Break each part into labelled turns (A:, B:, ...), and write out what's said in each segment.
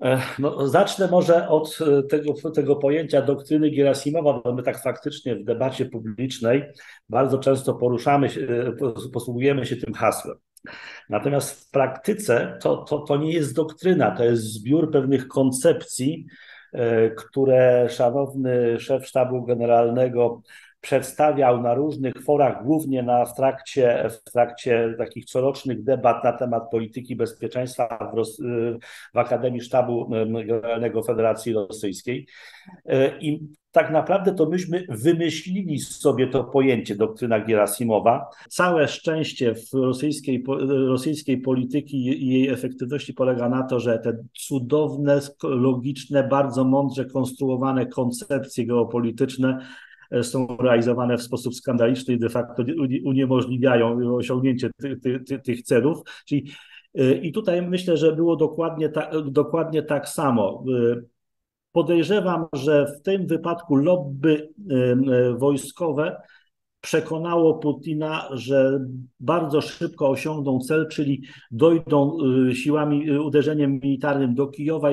A: No, zacznę może od tego pojęcia doktryny Gerasimowa, bo my tak faktycznie w debacie publicznej bardzo często poruszamy się, posługujemy się tym hasłem. Natomiast w praktyce to nie jest doktryna, to jest zbiór pewnych koncepcji, które szanowny szef Sztabu Generalnego przedstawiał na różnych forach, głównie w trakcie takich corocznych debat na temat polityki bezpieczeństwa w Akademii Sztabu Generalnego Federacji Rosyjskiej. I tak naprawdę to myśmy wymyślili sobie to pojęcie doktryna Gerasimowa. Całe szczęście w rosyjskiej polityki i jej efektywności polega na to, że te cudowne, logiczne, bardzo mądrze konstruowane koncepcje geopolityczne są realizowane w sposób skandaliczny i de facto uniemożliwiają osiągnięcie tych celów. Czyli i tutaj myślę, że było dokładnie tak samo. Podejrzewam, że w tym wypadku lobby wojskowe przekonało Putina, że bardzo szybko osiągną cel, czyli dojdą siłami, uderzeniem militarnym do Kijowa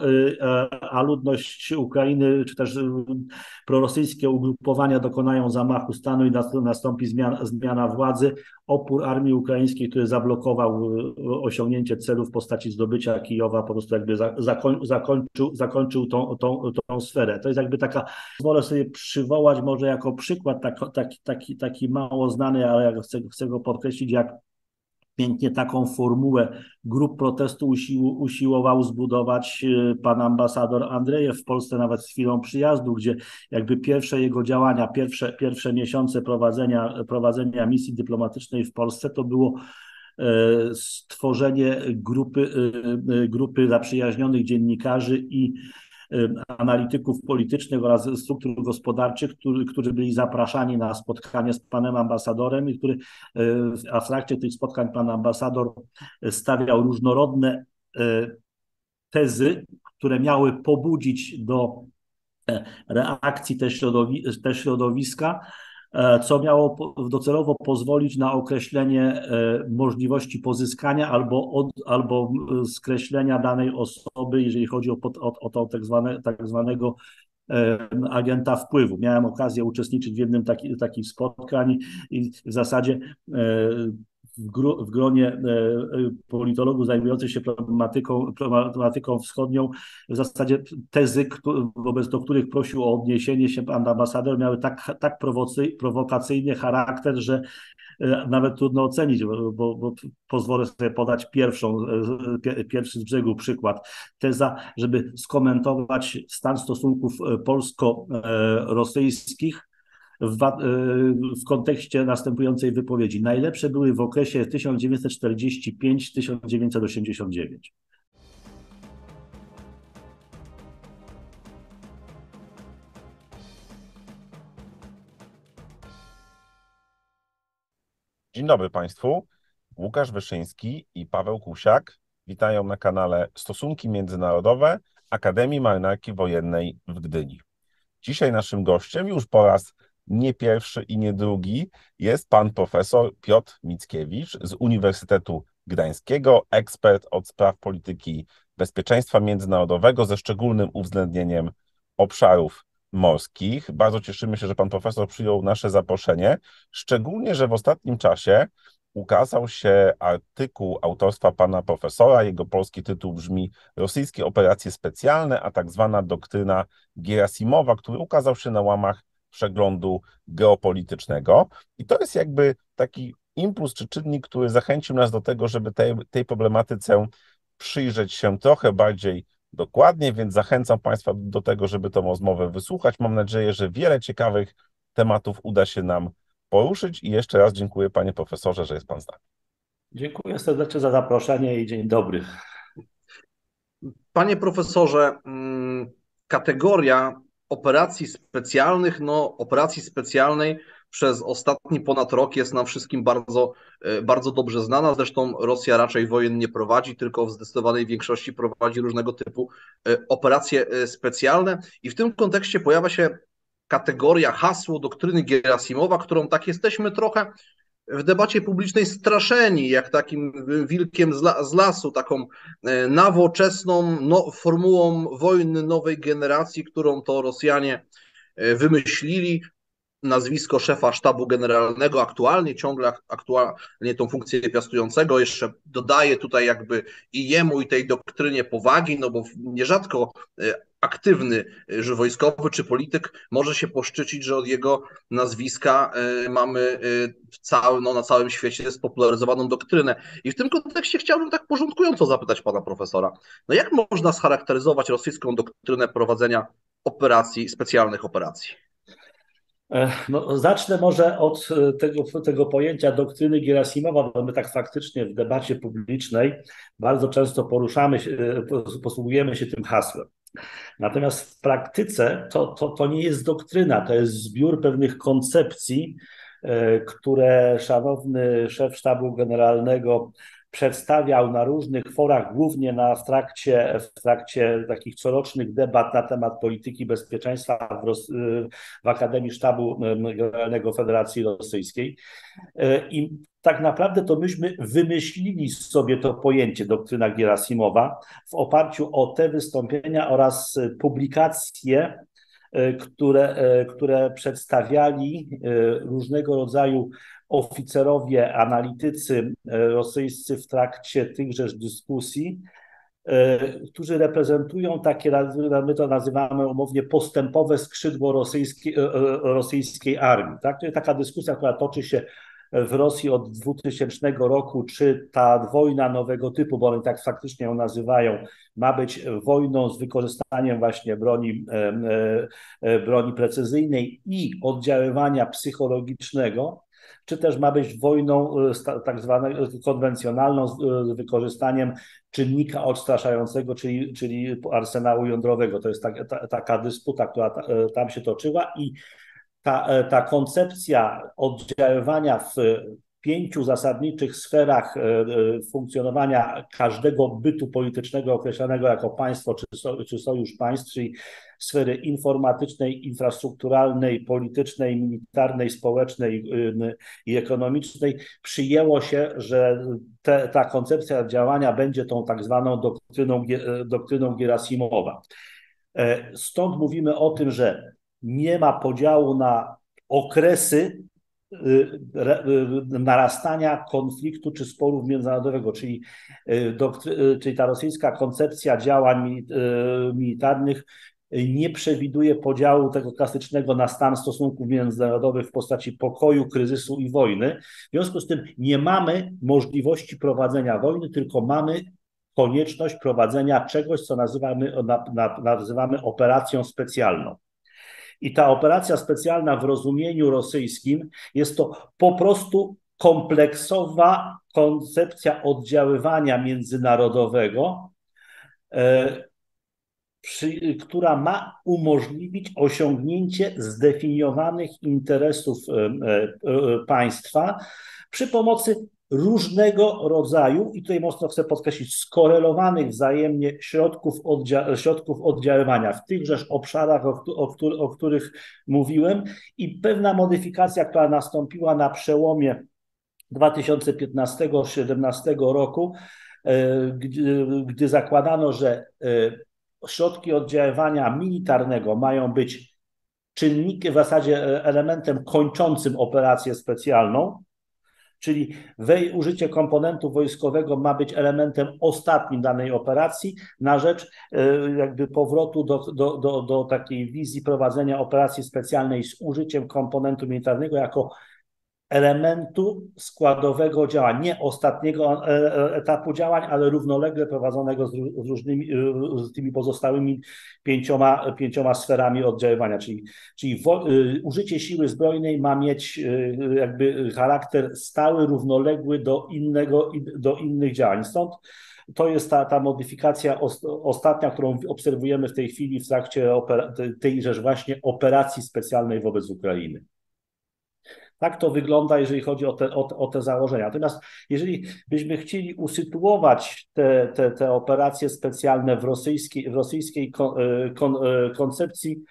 A: a ludność Ukrainy, czy też prorosyjskie ugrupowania dokonają zamachu stanu i nastąpi zmiana władzy. Opór armii ukraińskiej, który zablokował osiągnięcie celu w postaci zdobycia Kijowa, po prostu jakby zakończył tą sferę. To jest jakby taka, pozwolę sobie przywołać może jako przykład taki mało znany, ale ja chcę go podkreślić, jak pięknie taką formułę grup protestu usiłował zbudować pan ambasador Andrejew w Polsce nawet z chwilą przyjazdu, gdzie jakby pierwsze jego działania, pierwsze miesiące prowadzenia misji dyplomatycznej w Polsce to było stworzenie grupy zaprzyjaźnionych dziennikarzy i analityków politycznych oraz struktur gospodarczych, którzy byli zapraszani na spotkanie z panem ambasadorem a w trakcie tych spotkań pan ambasador stawiał różnorodne tezy, które miały pobudzić do reakcji te środowiska, co miało docelowo pozwolić na określenie możliwości pozyskania albo skreślenia danej osoby, jeżeli chodzi o to tak zwanego agenta wpływu. Miałem okazję uczestniczyć w jednym takich spotkań i w zasadzie w gronie politologów zajmujących się problematyką wschodnią, w zasadzie tezy, wobec do których prosił o odniesienie się pan ambasador, miały tak prowokacyjny charakter, że nawet trudno ocenić, bo pozwolę sobie podać pierwszy z brzegu przykład. Teza, żeby skomentować stan stosunków polsko-rosyjskich w kontekście następującej wypowiedzi. Najlepsze były w okresie 1945-1989.
B: Dzień dobry Państwu. Łukasz Wyszyński i Paweł Kusiak witają na kanale Stosunki Międzynarodowe Akademii Marynarki Wojennej w Gdyni. Dzisiaj naszym gościem, już po raz nie pierwszy i nie drugi, jest pan profesor Piotr Mickiewicz z Uniwersytetu Gdańskiego, ekspert od spraw polityki bezpieczeństwa międzynarodowego ze szczególnym uwzględnieniem obszarów morskich. Bardzo cieszymy się, że pan profesor przyjął nasze zaproszenie, szczególnie, że w ostatnim czasie ukazał się artykuł autorstwa pana profesora. Jego polski tytuł brzmi Rosyjskie operacje specjalne, a tak zwana doktryna Gerasimowa, który ukazał się na łamach przeglądu geopolitycznego. I to jest jakby taki impuls czy czynnik, który zachęcił nas do tego, żeby tej problematyce przyjrzeć się trochę bardziej dokładnie, więc zachęcam Państwa do tego, żeby tę rozmowę wysłuchać. Mam nadzieję, że wiele ciekawych tematów uda się nam poruszyć i jeszcze raz dziękuję panie profesorze, że jest pan z nami.
A: Dziękuję serdecznie za zaproszenie i dzień dobry.
C: Panie profesorze, kategoria operacji specjalnych, operacji specjalnej przez ostatni ponad rok jest nam wszystkim bardzo, bardzo dobrze znana. Zresztą Rosja raczej wojen nie prowadzi, tylko w zdecydowanej większości prowadzi różnego typu operacje specjalne. I w tym kontekście pojawia się kategoria, hasło doktryny Gerasimowa, którą tak jesteśmy trochę w debacie publicznej straszeni jak takim wilkiem z lasu, taką nowoczesną formułą wojny nowej generacji, którą to Rosjanie wymyślili. Nazwisko szefa sztabu generalnego ciągle aktualnie tą funkcję piastującego, jeszcze dodaje tutaj jakby i jemu, i tej doktrynie powagi, no bo nierzadko aktywny wojskowy czy polityk może się poszczycić, że od jego nazwiska mamy na całym świecie spopularyzowaną doktrynę. I w tym kontekście chciałbym tak porządkująco zapytać pana profesora, no jak można scharakteryzować rosyjską doktrynę prowadzenia specjalnych operacji?
A: No, zacznę może od tego pojęcia doktryny Gerasimowa, bo my tak faktycznie w debacie publicznej bardzo często posługujemy się tym hasłem. Natomiast w praktyce to nie jest doktryna, to jest zbiór pewnych koncepcji, które szanowny szef sztabu generalnego przedstawiał na różnych forach, głównie w trakcie takich corocznych debat na temat polityki bezpieczeństwa w Akademii Sztabu Generalnego Federacji Rosyjskiej. I tak naprawdę to myśmy wymyślili sobie to pojęcie doktryna Gerasimowa w oparciu o te wystąpienia oraz publikacje, które przedstawiali różnego rodzaju oficerowie, analitycy rosyjscy w trakcie tychże dyskusji, którzy reprezentują takie, my to nazywamy umownie, postępowe skrzydło rosyjskiej armii. Tak? To jest taka dyskusja, która toczy się w Rosji od 2000 roku, czy ta wojna nowego typu, bo oni tak faktycznie ją nazywają, ma być wojną z wykorzystaniem właśnie broni precyzyjnej i oddziaływania psychologicznego, czy też ma być wojną tak zwaną konwencjonalną z wykorzystaniem czynnika odstraszającego, czyli arsenału jądrowego. To jest taka dysputa, która tam się toczyła i ta koncepcja oddziaływania w 5 zasadniczych sferach funkcjonowania każdego bytu politycznego określanego jako państwo czy sojusz państw, czyli sfery informatycznej, infrastrukturalnej, politycznej, militarnej, społecznej i ekonomicznej, przyjęło się, że ta koncepcja działania będzie tą tak zwaną doktryną Gerasimowa. Stąd mówimy o tym, że nie ma podziału na okresy narastania konfliktu czy sporów międzynarodowego, czyli ta rosyjska koncepcja działań militarnych nie przewiduje podziału tego klasycznego na stan stosunków międzynarodowych w postaci pokoju, kryzysu i wojny. W związku z tym nie mamy możliwości prowadzenia wojny, tylko mamy konieczność prowadzenia czegoś, co nazywamy operacją specjalną. I ta operacja specjalna w rozumieniu rosyjskim jest to po prostu kompleksowa koncepcja oddziaływania międzynarodowego, która ma umożliwić osiągnięcie zdefiniowanych interesów państwa przy pomocy różnego rodzaju, i tutaj mocno chcę podkreślić, skorelowanych wzajemnie środków oddziaływania w tychże obszarach, o których mówiłem, i pewna modyfikacja, która nastąpiła na przełomie 2015-2017 roku, gdy zakładano, że środki oddziaływania militarnego mają być czynnikiem, w zasadzie elementem kończącym operację specjalną, czyli użycie komponentu wojskowego ma być elementem ostatnim danej operacji na rzecz jakby powrotu do takiej wizji prowadzenia operacji specjalnej z użyciem komponentu militarnego jako elementu składowego działań, nie ostatniego etapu działań, ale równolegle prowadzonego z tymi pozostałymi pięcioma sferami oddziaływania, czyli użycie siły zbrojnej ma mieć jakby charakter stały, równoległy do innych działań. Stąd to jest ta modyfikacja ostatnia, którą obserwujemy w tej chwili w trakcie tejże właśnie operacji specjalnej wobec Ukrainy. Tak to wygląda, jeżeli chodzi o te założenia. Natomiast jeżeli byśmy chcieli usytuować te operacje specjalne w rosyjskiej koncepcji,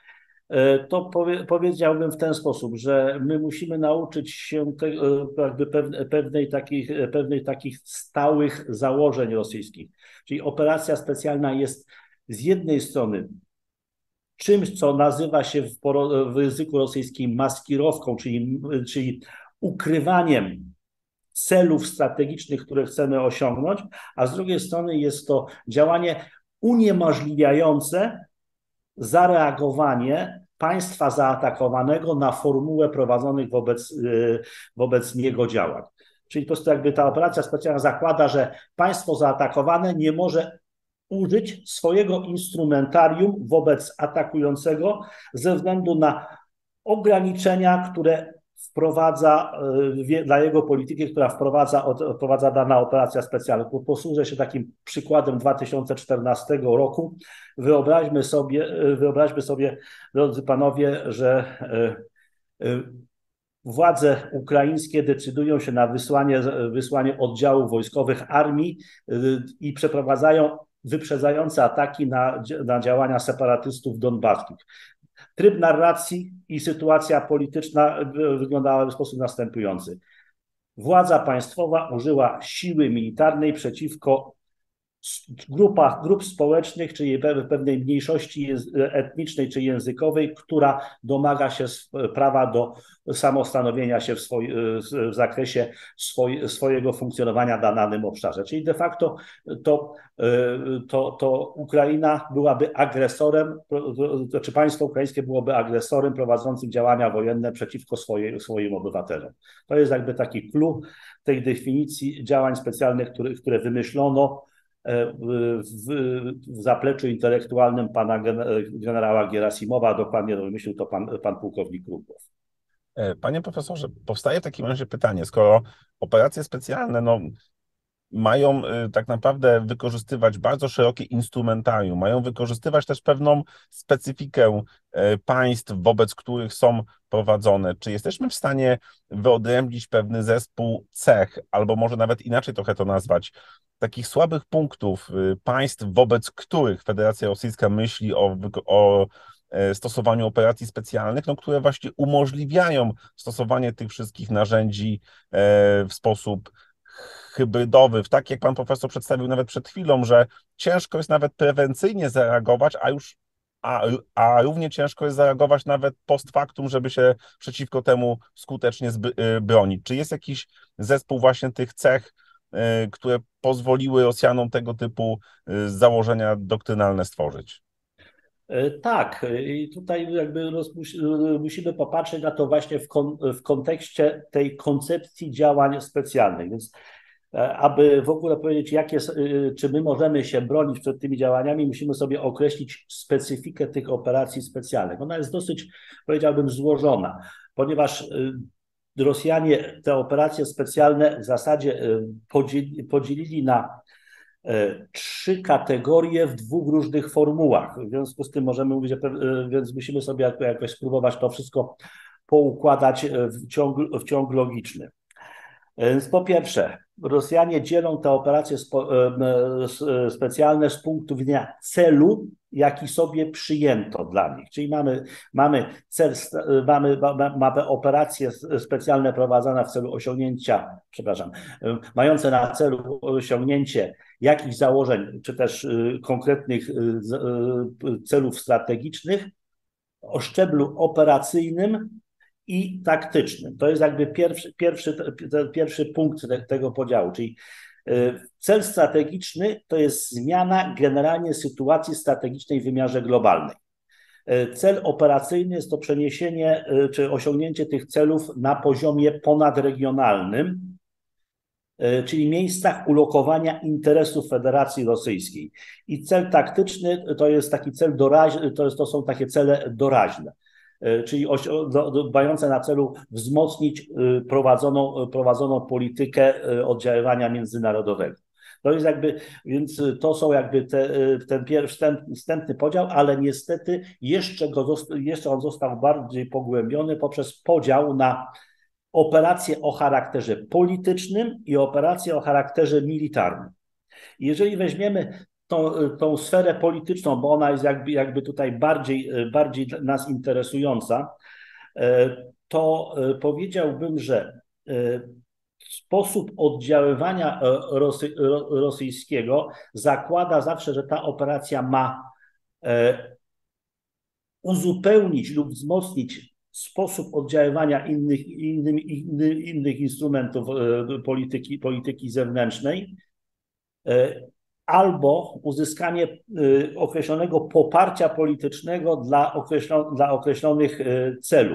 A: To powiedziałbym w ten sposób, że my musimy nauczyć się jakby pewnej takich stałych założeń rosyjskich. Czyli operacja specjalna jest z jednej strony czymś, co nazywa się w języku rosyjskim maskirowką, czyli ukrywaniem celów strategicznych, które chcemy osiągnąć, a z drugiej strony jest to działanie uniemożliwiające zareagowanie państwa zaatakowanego na formułę prowadzonych wobec niego działań. Czyli po prostu jakby ta operacja specjalna zakłada, że państwo zaatakowane nie może użyć swojego instrumentarium wobec atakującego ze względu na ograniczenia, które wprowadza dla jego polityki, która wprowadza dana operacja specjalna. Posłużę się takim przykładem 2014 roku. Wyobraźmy sobie, drodzy panowie, że władze ukraińskie decydują się na wysłanie oddziałów wojskowych armii i przeprowadzają wyprzedzające ataki na działania separatystów donbaskich. Tryb narracji i sytuacja polityczna wyglądała w sposób następujący. Władza państwowa użyła siły militarnej przeciwko grup społecznych, czyli pewnej mniejszości etnicznej czy językowej, która domaga się prawa do samostanowienia się w zakresie swojego funkcjonowania na danym obszarze. Czyli de facto to Ukraina byłaby agresorem, czy państwo ukraińskie byłoby agresorem prowadzącym działania wojenne przeciwko swoim obywatelom. To jest jakby taki clue tej definicji działań specjalnych, które wymyślono w zapleczu intelektualnym pana generała Gierasimowa, a dokładnie wymyślił to pan pułkownik Krupłow.
B: Panie profesorze, powstaje w takim razie pytanie, skoro operacje specjalne mają tak naprawdę wykorzystywać bardzo szerokie instrumentarium, mają wykorzystywać też pewną specyfikę państw, wobec których są prowadzone. Czy jesteśmy w stanie wyodrębnić pewny zespół cech, albo może nawet inaczej trochę to nazwać, takich słabych punktów państw, wobec których Federacja Rosyjska myśli o stosowaniu operacji specjalnych, które właśnie umożliwiają stosowanie tych wszystkich narzędzi w sposób hybrydowy, tak jak pan profesor przedstawił nawet przed chwilą, że ciężko jest nawet prewencyjnie zareagować, a równie ciężko jest zareagować nawet post factum, żeby się przeciwko temu skutecznie bronić. Czy jest jakiś zespół właśnie tych cech, które pozwoliły Rosjanom tego typu założenia doktrynalne stworzyć?
A: Tak, i tutaj jakby musimy popatrzeć na to właśnie w kontekście tej koncepcji działań specjalnych. Więc aby w ogóle powiedzieć, czy my możemy się bronić przed tymi działaniami, musimy sobie określić specyfikę tych operacji specjalnych. Ona jest dosyć, powiedziałbym, złożona, ponieważ Rosjanie te operacje specjalne w zasadzie podzielili na 3 kategorie w 2 różnych formułach. W związku z tym możemy mówić, więc musimy sobie jakoś spróbować to wszystko poukładać w ciąg logiczny. Więc po pierwsze, Rosjanie dzielą te operacje specjalne z punktu widzenia celu, jaki sobie przyjęto dla nich. Czyli mamy operacje specjalne prowadzone w celu mające na celu osiągnięcie jakichś założeń, czy też konkretnych celów strategicznych o szczeblu operacyjnym i taktycznym. To jest jakby pierwszy punkt tego podziału, czyli cel strategiczny to jest zmiana generalnie sytuacji strategicznej w wymiarze globalnej. Cel operacyjny jest to przeniesienie czy osiągnięcie tych celów na poziomie ponadregionalnym, czyli miejscach ulokowania interesów Federacji Rosyjskiej. I cel taktyczny to jest taki cel doraźny, to są takie cele doraźne, czyli mające na celu wzmocnić prowadzoną politykę oddziaływania międzynarodowego. To jest więc to są ten wstępny podział, ale niestety jeszcze on został bardziej pogłębiony poprzez podział na operacje o charakterze politycznym i operacje o charakterze militarnym. Jeżeli weźmiemy tą sferę polityczną, bo ona jest jakby tutaj bardziej nas interesująca, to powiedziałbym, że sposób oddziaływania rosyjskiego zakłada zawsze, że ta operacja ma uzupełnić lub wzmocnić sposób oddziaływania innych instrumentów polityki zewnętrznej, albo uzyskanie określonego poparcia politycznego dla określonych celów.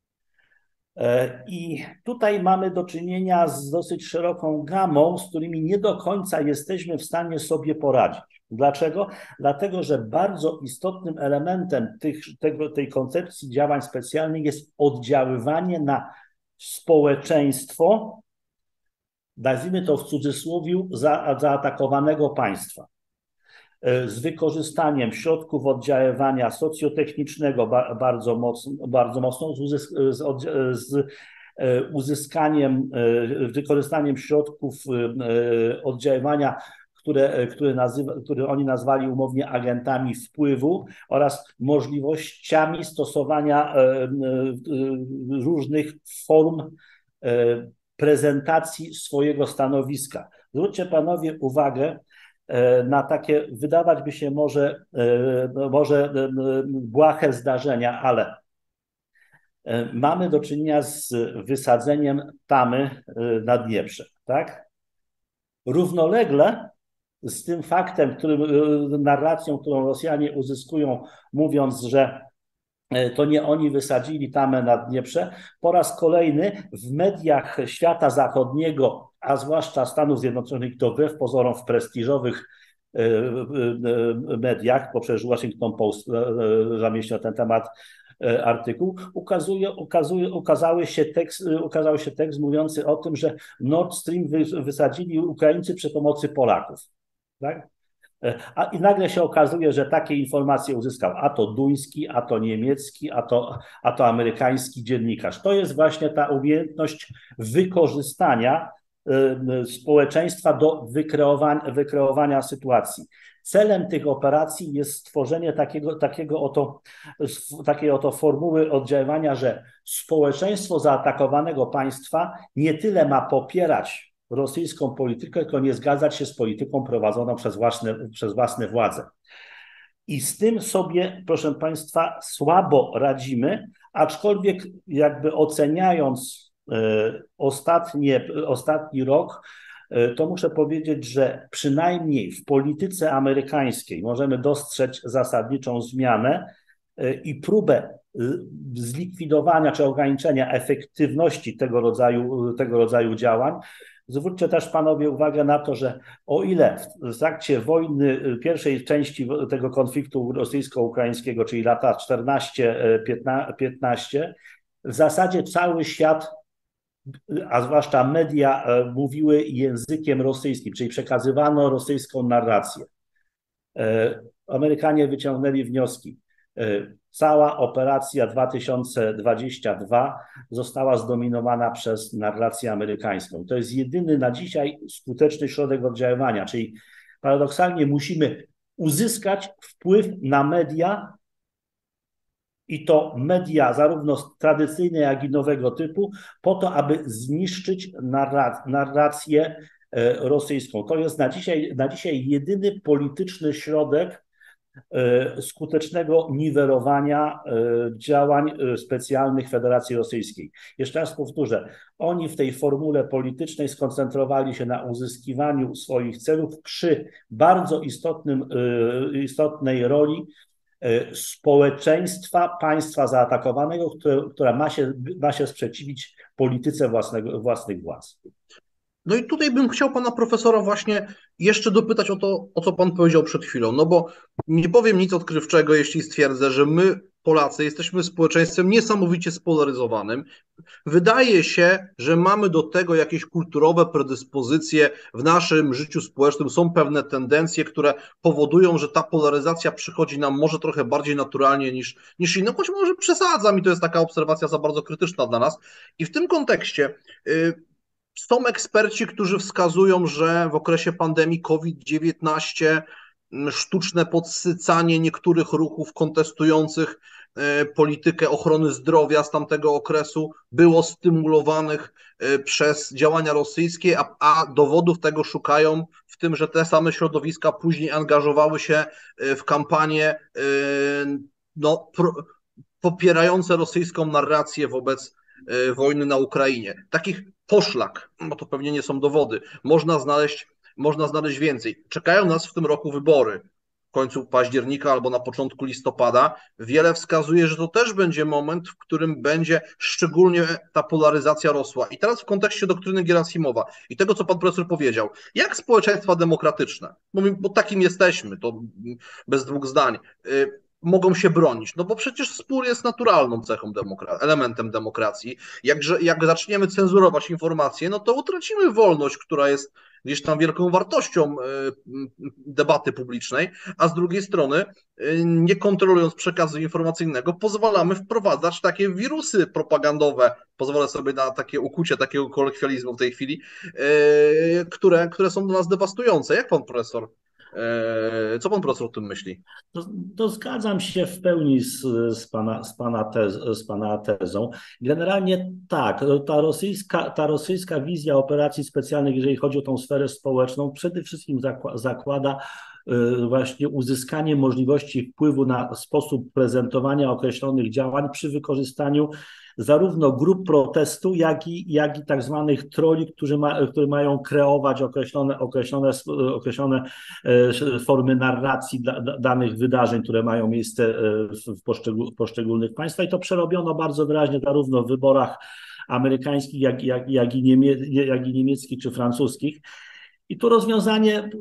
A: I tutaj mamy do czynienia z dosyć szeroką gamą, z którymi nie do końca jesteśmy w stanie sobie poradzić. Dlaczego? Dlatego, że bardzo istotnym elementem tej koncepcji działań specjalnych jest oddziaływanie na społeczeństwo, nazwijmy to w cudzysłowie, zaatakowanego państwa, z wykorzystaniem środków oddziaływania socjotechnicznego bardzo mocno, z wykorzystaniem środków oddziaływania, które oni nazwali umownie agentami wpływu, oraz możliwościami stosowania różnych form prezentacji swojego stanowiska. Zwróćcie panowie uwagę na takie, wydawać by się może błahe zdarzenia, ale mamy do czynienia z wysadzeniem tamy na Dnieprze, tak? Równolegle z tym faktem, narracją, którą Rosjanie uzyskują, mówiąc, że to nie oni wysadzili tamę na Dnieprze, po raz kolejny w mediach świata zachodniego, a zwłaszcza Stanów Zjednoczonych, to wbrew pozorom w prestiżowych mediach, poprzez Washington Post zamieścił na ten temat artykuł, ukazał się tekst mówiący o tym, że Nord Stream wysadzili Ukraińcy przy pomocy Polaków. Tak? I nagle się okazuje, że takie informacje uzyskał a to duński, a to niemiecki, a to amerykański dziennikarz. To jest właśnie ta umiejętność wykorzystania społeczeństwa do wykreowania sytuacji. Celem tych operacji jest stworzenie takiej oto formuły oddziaływania, że społeczeństwo zaatakowanego państwa nie tyle ma popierać rosyjską politykę, tylko nie zgadzać się z polityką prowadzoną przez własne władze. I z tym sobie, proszę państwa, słabo radzimy, aczkolwiek jakby oceniając ostatni rok, to muszę powiedzieć, że przynajmniej w polityce amerykańskiej możemy dostrzec zasadniczą zmianę i próbę zlikwidowania czy ograniczenia efektywności tego rodzaju działań. Zwróćcie też panowie uwagę na to, że o ile w trakcie wojny, pierwszej części tego konfliktu rosyjsko-ukraińskiego, czyli lata 14-15, w zasadzie cały świat, a zwłaszcza media, mówiły językiem rosyjskim, czyli przekazywano rosyjską narrację. Amerykanie wyciągnęli wnioski. Cała operacja 2022 została zdominowana przez narrację amerykańską. To jest jedyny na dzisiaj skuteczny środek oddziaływania, czyli paradoksalnie musimy uzyskać wpływ na media, i to media zarówno tradycyjne, jak i nowego typu, po to, aby zniszczyć narrację rosyjską. To jest na dzisiaj jedyny polityczny środek skutecznego niwelowania działań specjalnych Federacji Rosyjskiej. Jeszcze raz powtórzę, oni w tej formule politycznej skoncentrowali się na uzyskiwaniu swoich celów przy bardzo istotnej roli społeczeństwa państwa zaatakowanego, która ma się sprzeciwić polityce własnych władz.
C: No i tutaj bym chciał pana profesora właśnie jeszcze dopytać o co pan powiedział przed chwilą, no bo nie powiem nic odkrywczego, jeśli stwierdzę, że my, Polacy, jesteśmy społeczeństwem niesamowicie spolaryzowanym. Wydaje się, że mamy do tego jakieś kulturowe predyspozycje w naszym życiu społecznym, są pewne tendencje, które powodują, że ta polaryzacja przychodzi nam może trochę bardziej naturalnie niż inne, choć może przesadzam i to jest taka obserwacja za bardzo krytyczna dla nas. I w tym kontekście są eksperci, którzy wskazują, że w okresie pandemii COVID-19 sztuczne podsycanie niektórych ruchów kontestujących politykę ochrony zdrowia z tamtego okresu było stymulowanych przez działania rosyjskie, a dowodów tego szukają w tym, że te same środowiska później angażowały się w kampanie no, popierające rosyjską narrację wobec wojny na Ukrainie. Takich poszlak, bo to pewnie nie są dowody, można znaleźć więcej. Czekają nas w tym roku wybory w końcu października albo na początku listopada. Wiele wskazuje, że to też będzie moment, w którym będzie szczególnie ta polaryzacja rosła. I teraz w kontekście doktryny Gerasimowa i tego, co pan profesor powiedział, jak społeczeństwa demokratyczne, bo takim jesteśmy, to bez dwóch zdań, mogą się bronić. No bo przecież spór jest naturalną cechą elementem demokracji. Jak zaczniemy cenzurować informacje, no to utracimy wolność, która jest gdzieś tam wielką wartością debaty publicznej, a z drugiej strony, nie kontrolując przekazu informacyjnego, pozwalamy wprowadzać takie wirusy propagandowe, pozwolę sobie na takie ukucie takiego kolokwializmu w tej chwili, które są dla nas dewastujące. Co pan profesor o tym myśli?
A: To zgadzam się w pełni z pana tezą. Generalnie tak, ta rosyjska wizja operacji specjalnych, jeżeli chodzi o tą sferę społeczną, przede wszystkim zakłada właśnie uzyskanie możliwości wpływu na sposób prezentowania określonych działań przy wykorzystaniu zarówno grup protestu, jak i tak zwanych trolli, które mają kreować określone formy narracji danych wydarzeń, które mają miejsce w poszczególnych państwach. I to przerobiono bardzo wyraźnie zarówno w wyborach amerykańskich, jak i niemieckich czy francuskich. I tu rozwiązanie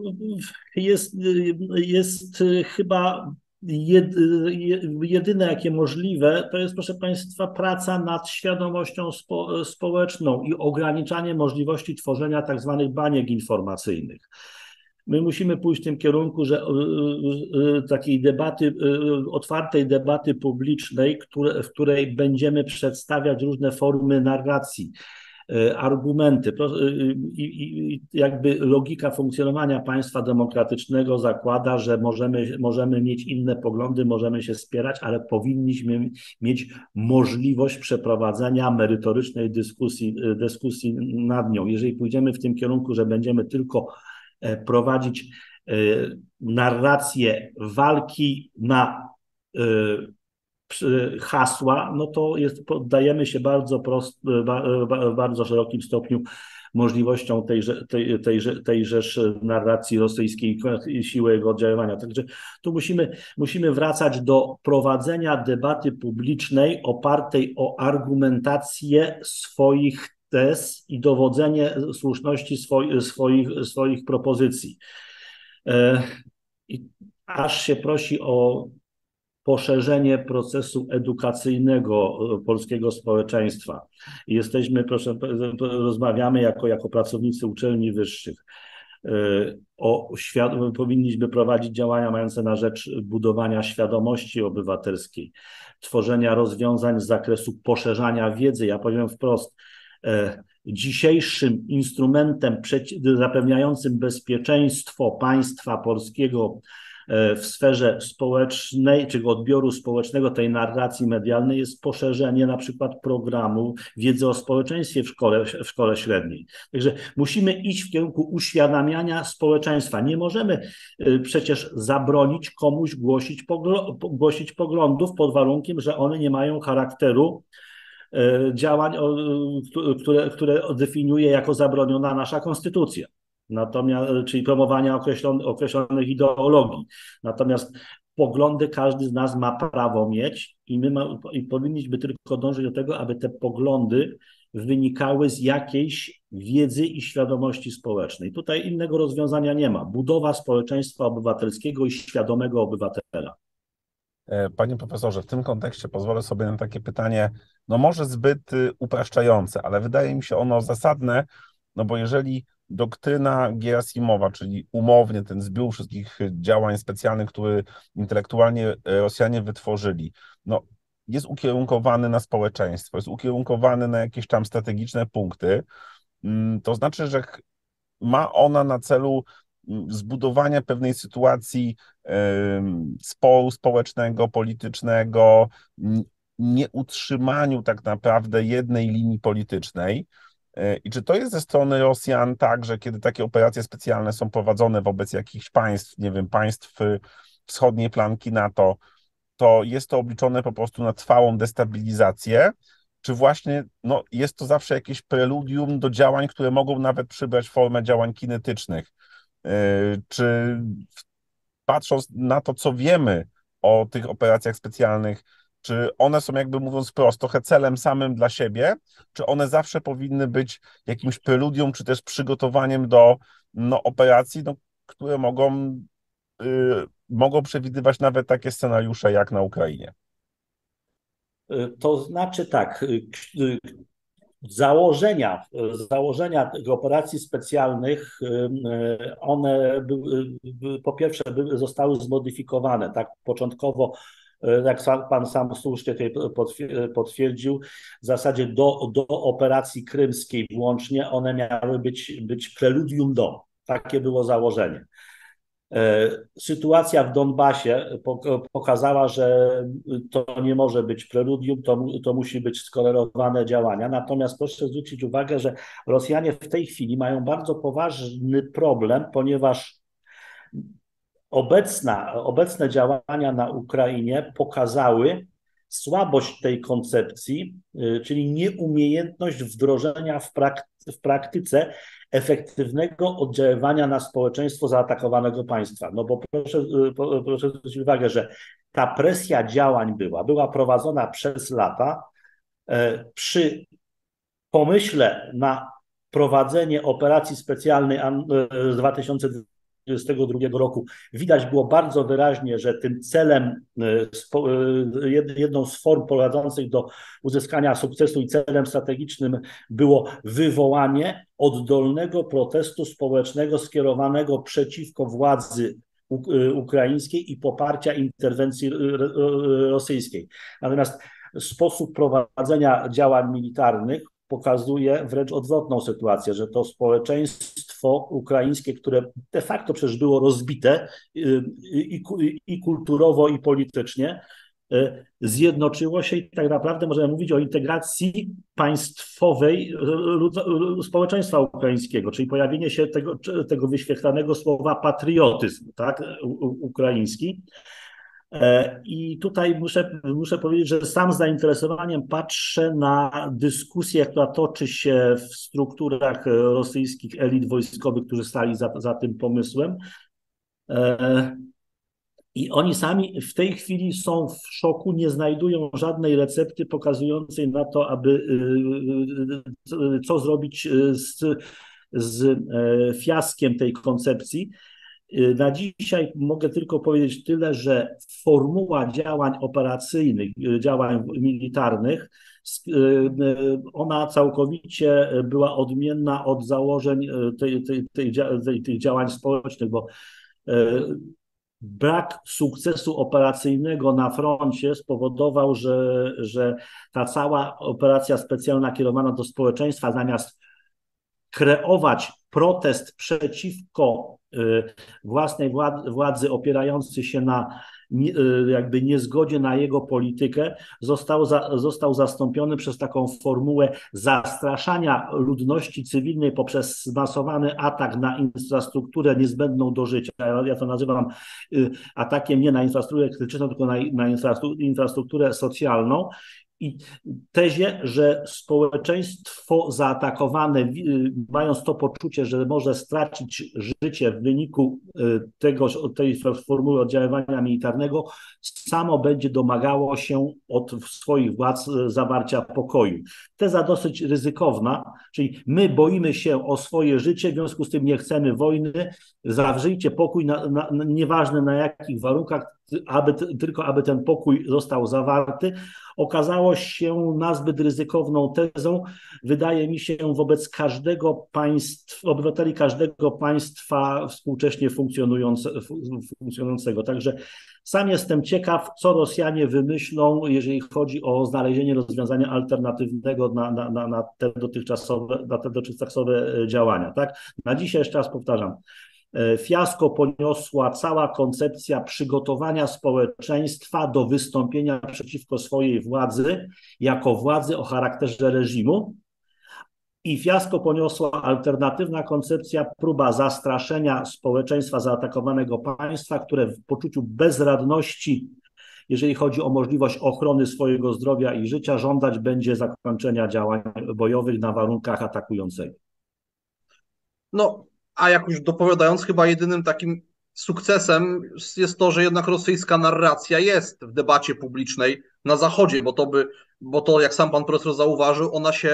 A: jest chyba jedyne, jakie możliwe, to jest, proszę Państwa, praca nad świadomością społeczną i ograniczanie możliwości tworzenia tak zwanych baniek informacyjnych. My musimy pójść w tym kierunku, że takiej debaty, otwartej debaty publicznej, w której będziemy przedstawiać różne formy narracji, argumenty. I jakby logika funkcjonowania państwa demokratycznego zakłada, że możemy mieć inne poglądy, możemy się spierać, ale powinniśmy mieć możliwość przeprowadzenia merytorycznej dyskusji nad nią. Jeżeli pójdziemy w tym kierunku, że będziemy tylko prowadzić narrację walki na hasła, no to poddajemy się w bardzo szerokim stopniu możliwościom tejżeż narracji rosyjskiej i siły jego oddziaływania. Także tu musimy wracać do prowadzenia debaty publicznej opartej o argumentację swoich tez i dowodzenie słuszności swoich propozycji. Aż się prosi o poszerzenie procesu edukacyjnego polskiego społeczeństwa. Rozmawiamy jako pracownicy uczelni wyższych. Powinniśmy prowadzić działania mające na rzecz budowania świadomości obywatelskiej, tworzenia rozwiązań z zakresu poszerzania wiedzy. Ja powiem wprost, dzisiejszym instrumentem zapewniającym bezpieczeństwo państwa polskiego w sferze społecznej, czy odbioru społecznego tej narracji medialnej jest poszerzenie na przykład programu wiedzy o społeczeństwie w szkole średniej. Także musimy iść w kierunku uświadamiania społeczeństwa. Nie możemy przecież zabronić komuś głosić poglądów pod warunkiem, że one nie mają charakteru działań, które definiuje jako zabroniona nasza konstytucja. Czyli promowania określonych ideologii. Natomiast poglądy każdy z nas ma prawo mieć i powinniśmy tylko dążyć do tego, aby te poglądy wynikały z jakiejś wiedzy i świadomości społecznej. Tutaj innego rozwiązania nie ma. Budowa społeczeństwa obywatelskiego i świadomego obywatela.
B: Panie profesorze, w tym kontekście pozwolę sobie na takie pytanie, no może zbyt upraszczające, ale wydaje mi się ono zasadne, no bo jeżeli doktryna Gerasimowa, czyli umownie ten zbiór wszystkich działań specjalnych, które intelektualnie Rosjanie wytworzyli, no, jest ukierunkowany na społeczeństwo, jest ukierunkowany na jakieś tam strategiczne punkty, to znaczy, że ma ona na celu zbudowania pewnej sytuacji sporu społecznego, politycznego, nieutrzymaniu tak naprawdę jednej linii politycznej. I czy to jest ze strony Rosjan tak, że kiedy takie operacje specjalne są prowadzone wobec jakichś państw, nie wiem, państw wschodniej flanki NATO, to jest to obliczone po prostu na trwałą destabilizację, czy właśnie jest to zawsze jakieś preludium do działań, które mogą nawet przybrać formę działań kinetycznych? Czy patrząc na to, co wiemy o tych operacjach specjalnych, czy one są, jakby mówiąc wprost, trochę celem samym dla siebie, czy one zawsze powinny być jakimś preludium, czy też przygotowaniem do operacji, które mogą przewidywać nawet takie scenariusze jak na Ukrainie?
A: To znaczy tak, założenia tych operacji specjalnych, one po pierwsze zostały zmodyfikowane. Tak początkowo, jak pan sam słusznie tutaj potwierdził, w zasadzie do operacji krymskiej włącznie one miały być preludium do. Takie było założenie. Sytuacja w Donbasie pokazała, że to nie może być preludium, to musi być skorelowane działania. Natomiast proszę zwrócić uwagę, że Rosjanie w tej chwili mają bardzo poważny problem, ponieważ obecne działania na Ukrainie pokazały słabość tej koncepcji, czyli nieumiejętność wdrożenia w praktyce efektywnego oddziaływania na społeczeństwo zaatakowanego państwa. No bo proszę zwrócić uwagę, że ta presja działań była prowadzona przez lata. Przy pomyśle na prowadzenie operacji specjalnej z 2022 roku widać było bardzo wyraźnie, że tym celem, jedną z form prowadzących do uzyskania sukcesu i celem strategicznym było wywołanie oddolnego protestu społecznego skierowanego przeciwko władzy ukraińskiej i poparcia interwencji rosyjskiej. Natomiast sposób prowadzenia działań militarnych pokazuje wręcz odwrotną sytuację, że to społeczeństwo ukraińskie, które de facto przecież było rozbite i kulturowo, i politycznie, zjednoczyło się i tak naprawdę możemy mówić o integracji państwowej społeczeństwa ukraińskiego, czyli pojawienie się tego wyświetlanego słowa patriotyzm, tak, ukraiński. I tutaj muszę powiedzieć, że sam z zainteresowaniem patrzę na dyskusję, która toczy się w strukturach rosyjskich elit wojskowych, którzy stali za tym pomysłem. I oni sami w tej chwili są w szoku, nie znajdują żadnej recepty pokazującej na to, co zrobić z fiaskiem tej koncepcji. Na dzisiaj mogę tylko powiedzieć tyle, że formuła działań operacyjnych, działań militarnych, ona całkowicie była odmienna od założeń tych działań społecznych, bo brak sukcesu operacyjnego na froncie spowodował, że ta cała operacja specjalna kierowana do społeczeństwa, zamiast kreować protest przeciwko własnej władzy opierający się na jakby niezgodzie na jego politykę, został zastąpiony przez taką formułę zastraszania ludności cywilnej poprzez zmasowany atak na infrastrukturę niezbędną do życia. Ja to nazywam atakiem nie na infrastrukturę krytyczną, tylko na infrastrukturę socjalną. I tezie, że społeczeństwo zaatakowane, mając to poczucie, że może stracić życie w wyniku tej formuły oddziaływania militarnego, samo będzie domagało się od swoich władz zawarcia pokoju. Teza dosyć ryzykowna, czyli my boimy się o swoje życie, w związku z tym nie chcemy wojny, zawrzyjcie pokój, nieważne na jakich warunkach, tylko aby ten pokój został zawarty. Okazało się nazbyt ryzykowną tezą, wydaje mi się, wobec obywateli każdego państwa współcześnie funkcjonującego. Także sam jestem ciekaw, co Rosjanie wymyślą, jeżeli chodzi o znalezienie rozwiązania alternatywnego na te dotychczasowe działania. Tak? Na dzisiaj, jeszcze raz powtarzam, Fiasko poniosła cała koncepcja przygotowania społeczeństwa do wystąpienia przeciwko swojej władzy jako władzy o charakterze reżimu. I fiasko poniosła alternatywna koncepcja, próba zastraszenia społeczeństwa zaatakowanego państwa, które w poczuciu bezradności, jeżeli chodzi o możliwość ochrony swojego zdrowia i życia, żądać będzie zakończenia działań bojowych na warunkach atakującego.
C: No, a jak już dopowiadając, chyba jedynym takim sukcesem jest to, że jednak rosyjska narracja jest w debacie publicznej na Zachodzie, bo to jak sam pan profesor zauważył,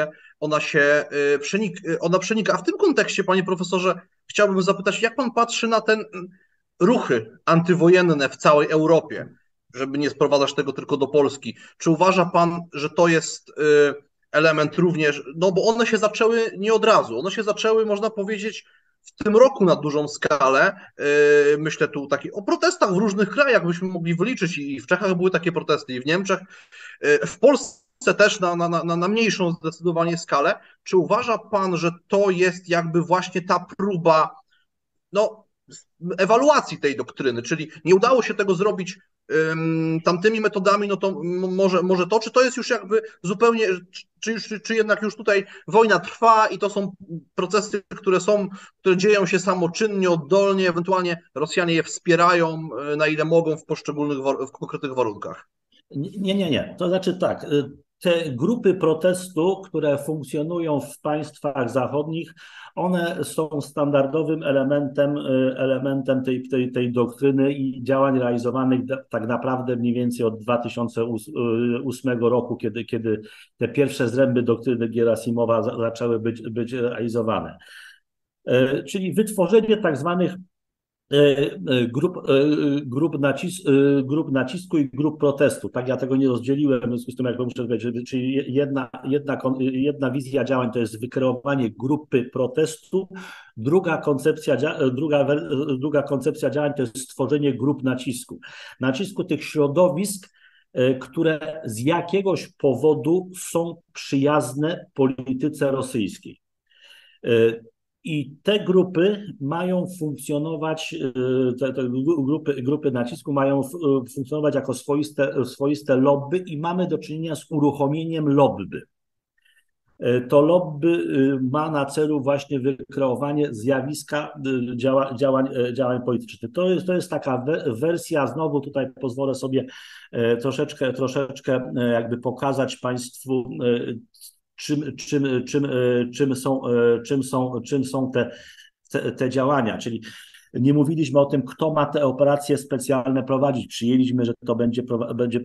C: ona przenika. A w tym kontekście, panie profesorze, chciałbym zapytać, jak pan patrzy na te ruchy antywojenne w całej Europie, żeby nie sprowadzać tego tylko do Polski. Czy uważa pan, że to jest element również, no bo one się zaczęły nie od razu, one się zaczęły, można powiedzieć, w tym roku na dużą skalę. Myślę tu o protestach w różnych krajach, byśmy mogli wyliczyć, i w Czechach były takie protesty, i w Niemczech, w Polsce też na mniejszą zdecydowanie skalę. Czy uważa pan, że to jest jakby właśnie ta próba, no, ewaluacji tej doktryny, czyli nie udało się tego zrobić tamtymi metodami, no to może to, czy to jest już jakby zupełnie, czy jednak już tutaj wojna trwa i to są procesy, które dzieją się samoczynnie, oddolnie, ewentualnie Rosjanie je wspierają, na ile mogą w konkretnych warunkach?
A: Nie. To znaczy tak, te grupy protestu, które funkcjonują w państwach zachodnich, one są standardowym elementem tej doktryny i działań realizowanych tak naprawdę mniej więcej od 2008 roku, kiedy te pierwsze zręby doktryny Gerasimowa zaczęły być realizowane. Czyli wytworzenie tak zwanych grup nacisku i grup protestu. Tak, ja tego nie rozdzieliłem, w związku z tym, jak muszę powiedzieć, czyli jedna wizja działań to jest wykreowanie grupy protestu, druga koncepcja działań to jest stworzenie grup nacisku tych środowisk, które z jakiegoś powodu są przyjazne polityce rosyjskiej. I te grupy mają funkcjonować, te grupy nacisku mają funkcjonować jako swoiste lobby i mamy do czynienia z uruchomieniem lobby. To lobby ma na celu właśnie wykreowanie zjawiska działań politycznych. To jest taka wersja, znowu tutaj pozwolę sobie troszeczkę jakby pokazać Państwu, czym są te działania, czyli nie mówiliśmy o tym, kto ma te operacje specjalne prowadzić. Przyjęliśmy, że to będzie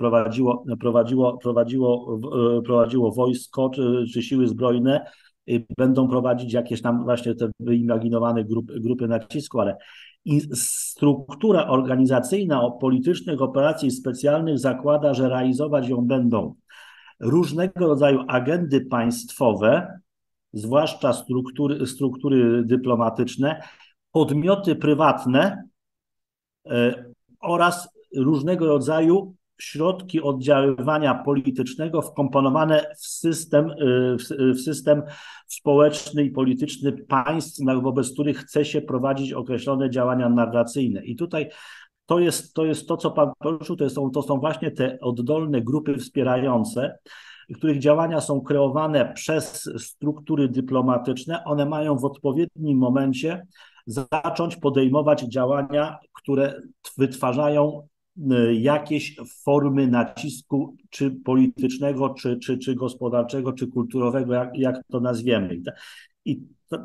A: prowadziło wojsko czy siły zbrojne, będą prowadzić jakieś tam właśnie te wyimaginowane grupy nacisku, ale i struktura organizacyjna politycznych operacji specjalnych zakłada, że realizować ją będą różnego rodzaju agendy państwowe, zwłaszcza struktury dyplomatyczne, podmioty prywatne oraz różnego rodzaju środki oddziaływania politycznego wkomponowane w system społeczny i polityczny państw, wobec których chce się prowadzić określone działania narracyjne. I tutaj to jest to, co pan poruszył, to są właśnie te oddolne grupy wspierające, których działania są kreowane przez struktury dyplomatyczne. One mają w odpowiednim momencie zacząć podejmować działania, które wytwarzają jakieś formy nacisku, czy politycznego, czy gospodarczego, czy kulturowego, jak to nazwiemy. I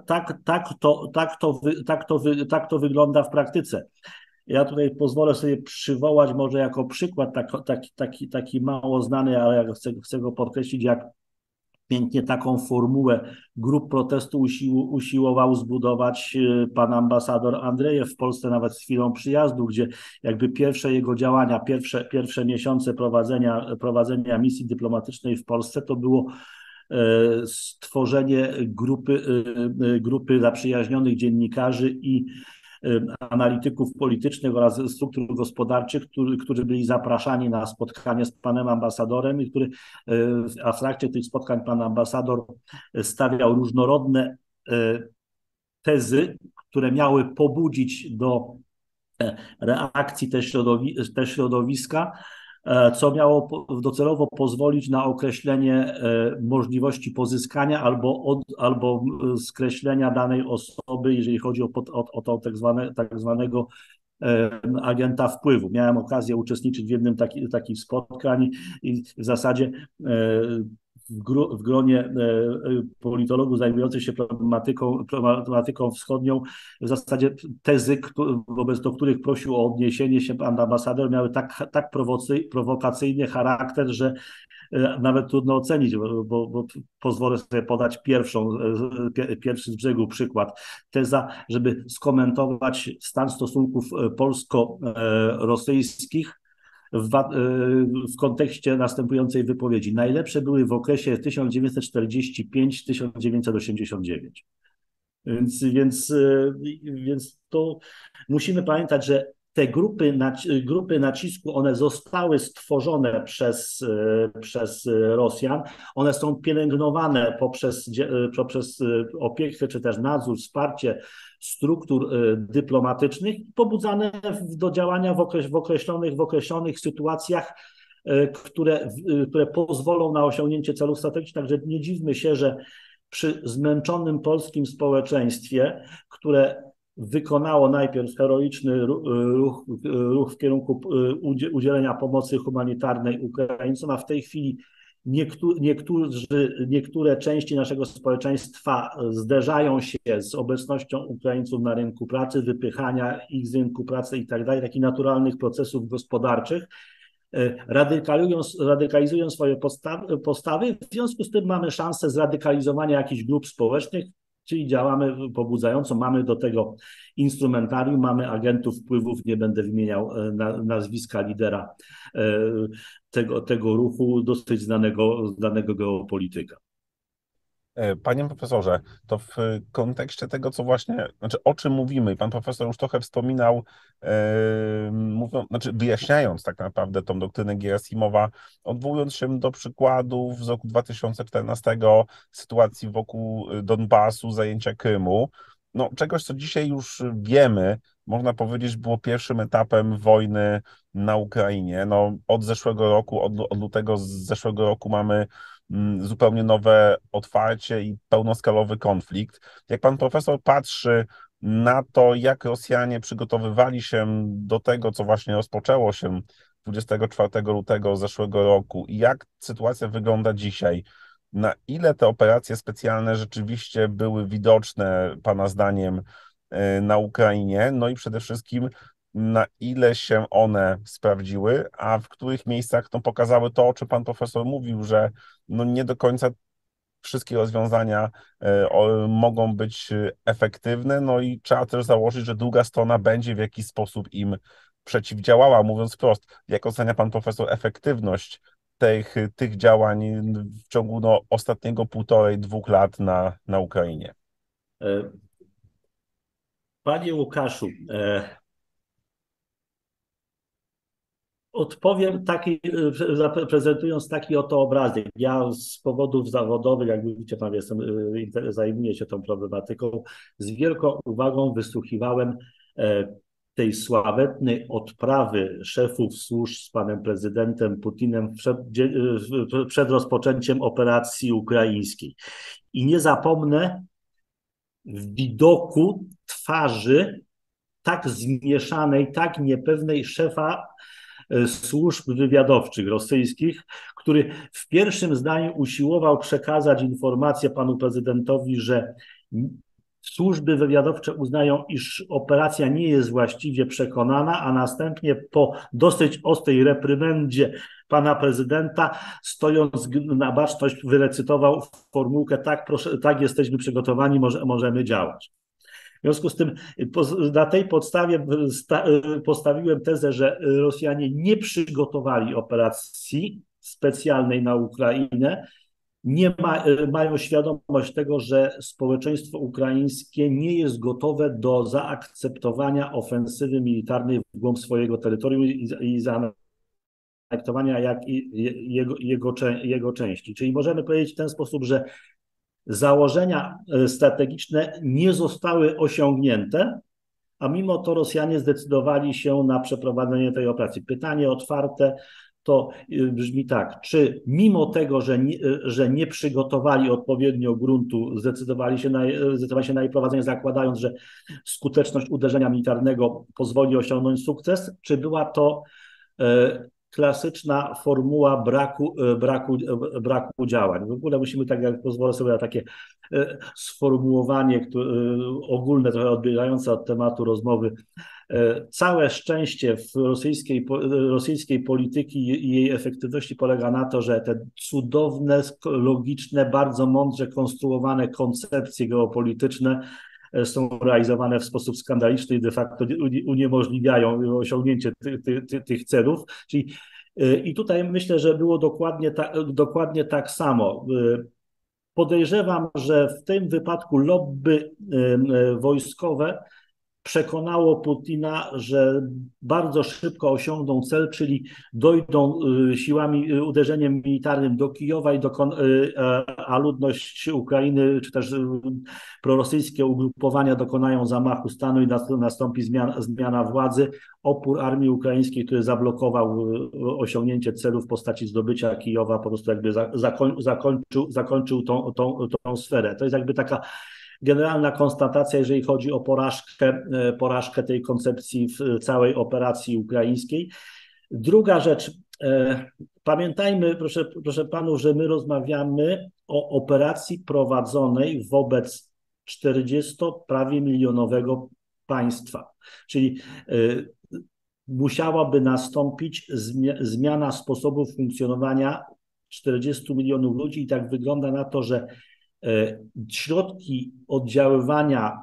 A: tak to wygląda w praktyce. Ja tutaj pozwolę sobie przywołać może jako przykład taki mało znany, ale ja chcę go podkreślić, jak pięknie taką formułę grup protestu usiłował zbudować pan ambasador Andrejew w Polsce, nawet z chwilą przyjazdu, gdzie jakby pierwsze jego działania, pierwsze miesiące prowadzenia misji dyplomatycznej w Polsce to było stworzenie grupy zaprzyjaźnionych dziennikarzy i analityków politycznych oraz struktur gospodarczych, którzy byli zapraszani na spotkanie z panem ambasadorem, a w trakcie tych spotkań pan ambasador stawiał różnorodne tezy, które miały pobudzić do reakcji te środowiska, co miało docelowo pozwolić na określenie możliwości pozyskania albo skreślenia danej osoby, jeżeli chodzi o to tak zwanego agenta wpływu. Miałem okazję uczestniczyć w jednym takich spotkań i w zasadzie w gronie politologów zajmujących się problematyką wschodnią, w zasadzie tezy, wobec do których prosił o odniesienie się pan ambasador, miały tak prowokacyjny charakter, że nawet trudno ocenić, bo pozwolę sobie podać pierwszy z brzegu przykład. Teza, żeby skomentować stan stosunków polsko-rosyjskich w kontekście następującej wypowiedzi. Najlepsze były w okresie 1945-1989. Więc to musimy pamiętać, że te grupy nacisku, one zostały stworzone przez Rosjan. One są pielęgnowane poprzez opiekę czy też nadzór, wsparcie struktur dyplomatycznych, pobudzane do działania w określonych sytuacjach, które pozwolą na osiągnięcie celów strategicznych. Także nie dziwmy się, że przy zmęczonym polskim społeczeństwie, które wykonało najpierw heroiczny ruch w kierunku udzielenia pomocy humanitarnej Ukraińcom, a w tej chwili niektóre części naszego społeczeństwa zderzają się z obecnością Ukraińców na rynku pracy, wypychania ich z rynku pracy i tak dalej, takich naturalnych procesów gospodarczych, radykalizują swoje postawy. W związku z tym mamy szansę zradykalizowania jakichś grup społecznych, czyli działamy pobudzająco, mamy do tego instrumentarium, mamy agentów wpływów, nie będę wymieniał nazwiska lidera tego ruchu, dosyć znanego geopolityka.
B: Panie profesorze, to w kontekście tego, co właśnie, znaczy o czym mówimy, i pan profesor już trochę wspominał, wyjaśniając tak naprawdę tą doktrynę Gerasimowa, odwołując się do przykładów z roku 2014, sytuacji wokół Donbasu, zajęcia Krymu, no czegoś, co dzisiaj już wiemy, można powiedzieć, było pierwszym etapem wojny na Ukrainie. No, od zeszłego roku, od lutego z zeszłego roku mamy zupełnie nowe otwarcie i pełnoskalowy konflikt. Jak pan profesor patrzy na to, jak Rosjanie przygotowywali się do tego, co właśnie rozpoczęło się 24 lutego zeszłego roku i jak sytuacja wygląda dzisiaj, na ile te operacje specjalne rzeczywiście były widoczne, pana zdaniem, na Ukrainie, no i przede wszystkim na ile się one sprawdziły, a w których miejscach no, pokazały to, o czym pan profesor mówił, że no, nie do końca wszystkie rozwiązania mogą być efektywne, no i trzeba też założyć, że druga strona będzie w jakiś sposób im przeciwdziałała. Mówiąc wprost, jak ocenia pan profesor efektywność tych działań w ciągu no, ostatniego 1,5–2 lat na Ukrainie?
A: Panie Łukaszu, odpowiem prezentując taki oto obrazek. Ja z powodów zawodowych, jak widzicie, pan zajmuję się tą problematyką, z wielką uwagą wysłuchiwałem tej sławetnej odprawy szefów służb z panem prezydentem Putinem przed rozpoczęciem operacji ukraińskiej. I nie zapomnę widoku twarzy tak zmieszanej, tak niepewnej szefa służb wywiadowczych rosyjskich, który w pierwszym zdaniu usiłował przekazać informację panu prezydentowi, że służby wywiadowcze uznają, iż operacja nie jest właściwie przekonana, a następnie po dosyć ostrej reprymendzie pana prezydenta, stojąc na baczność, wyrecytował formułkę: tak, proszę, tak, jesteśmy przygotowani, możemy działać. W związku z tym na tej podstawie postawiłem tezę, że Rosjanie nie przygotowali operacji specjalnej na Ukrainę, mają świadomość tego, że społeczeństwo ukraińskie nie jest gotowe do zaakceptowania ofensywy militarnej w głąb swojego terytorium i zaanektowania jego części. Czyli możemy powiedzieć w ten sposób, że założenia strategiczne nie zostały osiągnięte, a mimo to Rosjanie zdecydowali się na przeprowadzenie tej operacji. Pytanie otwarte to brzmi tak, czy mimo tego, że nie przygotowali odpowiednio gruntu, zdecydowali się na jej prowadzenie, zakładając, że skuteczność uderzenia militarnego pozwoli osiągnąć sukces, czy była to klasyczna formuła braku działań. W ogóle musimy, tak jak pozwolę sobie na takie sformułowanie ogólne, trochę odbiegające od tematu rozmowy. Całe szczęście w rosyjskiej polityki i jej efektywności polega na to, że te cudowne, logiczne, bardzo mądrze konstruowane koncepcje geopolityczne są realizowane w sposób skandaliczny i de facto uniemożliwiają osiągnięcie tych celów. Czyli, i tutaj myślę, że było dokładnie tak samo. Podejrzewam, że w tym wypadku lobby wojskowe przekonało Putina, że bardzo szybko osiągną cel, czyli dojdą uderzeniem militarnym do Kijowa, a ludność Ukrainy, czy też prorosyjskie ugrupowania dokonają zamachu stanu i nastąpi zmiana władzy. Opór armii ukraińskiej, który zablokował osiągnięcie celu w postaci zdobycia Kijowa, po prostu jakby zakończył tą sferę. To jest jakby taka generalna konstatacja, jeżeli chodzi o porażkę tej koncepcji w całej operacji ukraińskiej. Druga rzecz, pamiętajmy, proszę panów, że my rozmawiamy o operacji prowadzonej wobec 40 prawie milionowego państwa, czyli musiałaby nastąpić zmiana sposobu funkcjonowania 40 milionów ludzi i tak wygląda na to, że środki oddziaływania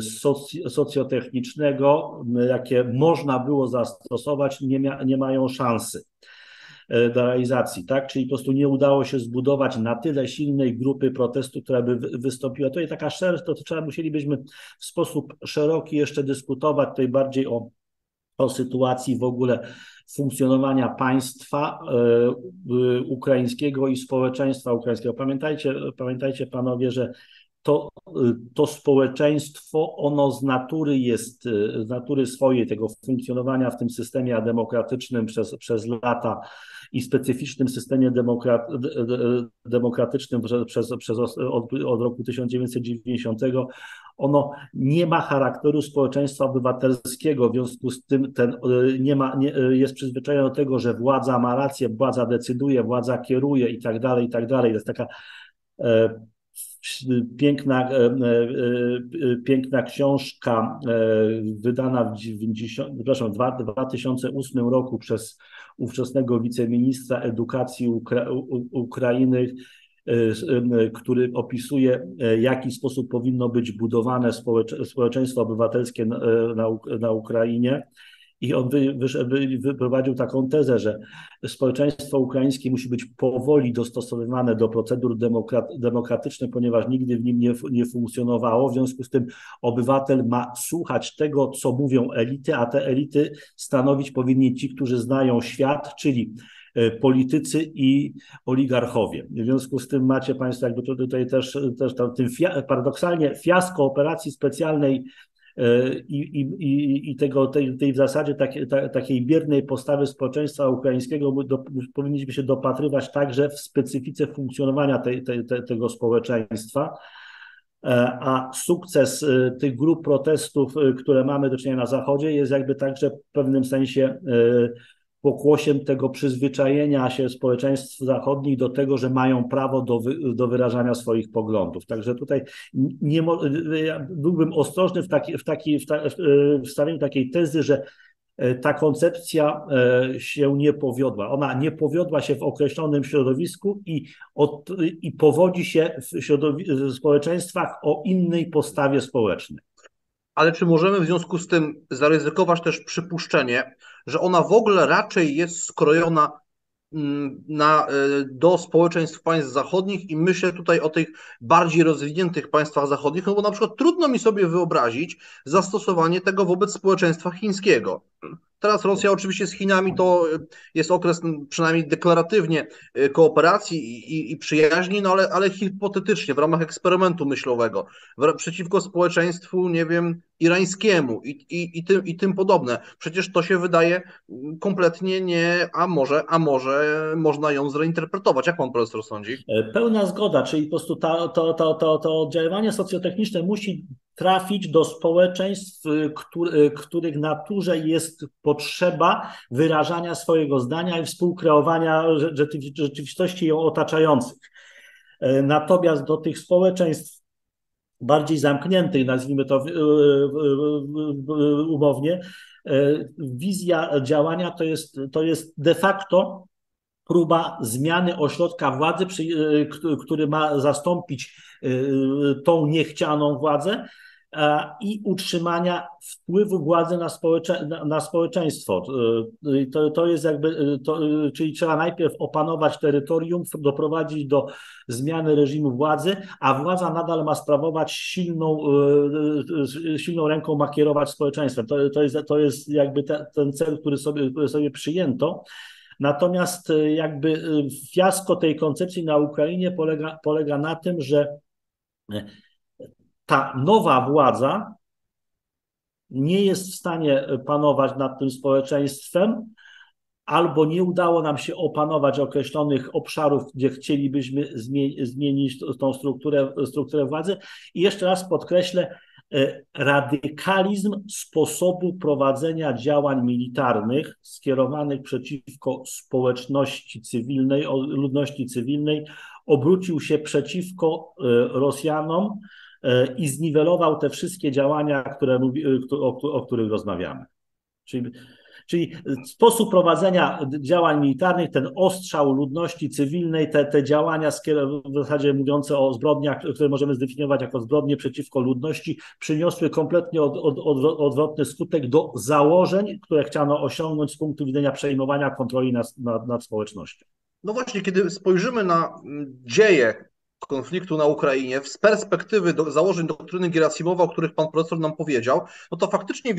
A: socjotechnicznego, jakie można było zastosować, nie mają szansy do realizacji, tak? Czyli po prostu nie udało się zbudować na tyle silnej grupy protestu, która by wystąpiła. To jest taka musielibyśmy w sposób szeroki jeszcze dyskutować tutaj bardziej o sytuacji w ogóle funkcjonowania państwa ukraińskiego i społeczeństwa ukraińskiego. Pamiętajcie panowie, że to społeczeństwo, ono z natury swojej, tego funkcjonowania w tym systemie demokratycznym przez lata i specyficznym systemie demokratycznym od roku 1990, ono nie ma charakteru społeczeństwa obywatelskiego, w związku z tym jest przyzwyczajone do tego, że władza ma rację, władza decyduje, władza kieruje i tak dalej, i tak dalej. To jest taka piękna książka wydana w 2008 roku przez ówczesnego wiceministra edukacji Ukrainy, który opisuje, w jaki sposób powinno być budowane społeczeństwo obywatelskie na Ukrainie. I on wyprowadził taką tezę, że społeczeństwo ukraińskie musi być powoli dostosowywane do procedur demokratycznych, ponieważ nigdy w nim nie funkcjonowało. W związku z tym obywatel ma słuchać tego, co mówią elity, a te elity stanowić powinni ci, którzy znają świat, czyli politycy i oligarchowie. W związku z tym macie państwo jakby tutaj też paradoksalnie fiasko operacji specjalnej i tej w zasadzie takiej biernej postawy społeczeństwa ukraińskiego powinniśmy się dopatrywać także w specyfice funkcjonowania tego społeczeństwa, a sukces tych grup protestów, które mamy do czynienia na Zachodzie, jest jakby także w pewnym sensie pokłosiem tego przyzwyczajenia się społeczeństw zachodnich do tego, że mają prawo do wyrażania swoich poglądów. Także tutaj byłbym ostrożny w stawianiu takiej tezy, że ta koncepcja się nie powiodła. Ona nie powiodła się w określonym środowisku i powodzi się w społeczeństwach o innej postawie społecznej.
C: Ale czy możemy w związku z tym zaryzykować też przypuszczenie, że ona w ogóle raczej jest skrojona do społeczeństw państw zachodnich i myślę tutaj o tych bardziej rozwiniętych państwach zachodnich, no bo na przykład trudno mi sobie wyobrazić zastosowanie tego wobec społeczeństwa chińskiego. Teraz Rosja oczywiście z Chinami to jest okres przynajmniej deklaratywnie kooperacji i przyjaźni, no ale hipotetycznie, w ramach eksperymentu myślowego, przeciwko społeczeństwu, nie wiem, irańskiemu i tym podobne. Przecież to się wydaje kompletnie nie, a może można ją zreinterpretować. Jak pan profesor sądzi?
A: Pełna zgoda, czyli po prostu to oddziaływanie socjotechniczne musi trafić do społeczeństw, których naturze jest potrzeba wyrażania swojego zdania i współkreowania rzeczywistości ją otaczających. Natomiast do tych społeczeństw bardziej zamkniętych, nazwijmy to umownie, wizja działania to jest de facto próba zmiany ośrodka władzy, który ma zastąpić tą niechcianą władzę i utrzymania wpływu władzy na społeczeństwo. To jest jakby, czyli trzeba najpierw opanować terytorium, doprowadzić do zmiany reżimu władzy, a władza nadal ma sprawować silną ręką, ma kierować społeczeństwem. To jest jakby ten cel, który sobie przyjęto. Natomiast jakby fiasko tej koncepcji na Ukrainie polega na tym, że ta nowa władza nie jest w stanie panować nad tym społeczeństwem, albo nie udało nam się opanować określonych obszarów, gdzie chcielibyśmy zmienić tą strukturę władzy. I jeszcze raz podkreślę, radykalizm sposobu prowadzenia działań militarnych skierowanych przeciwko społeczności cywilnej, ludności cywilnej obrócił się przeciwko Rosjanom i zniwelował te wszystkie działania, o których rozmawiamy. Czyli sposób prowadzenia działań militarnych, ten ostrzał ludności cywilnej, te działania w zasadzie mówiące o zbrodniach, które możemy zdefiniować jako zbrodnie przeciwko ludności, przyniosły kompletnie odwrotny skutek do założeń, które chciano osiągnąć z punktu widzenia przejmowania kontroli nad społecznością.
C: No właśnie, kiedy spojrzymy na dzieje konfliktu na Ukrainie z perspektywy założeń doktryny Gerasimowa, o których pan profesor nam powiedział, no to faktycznie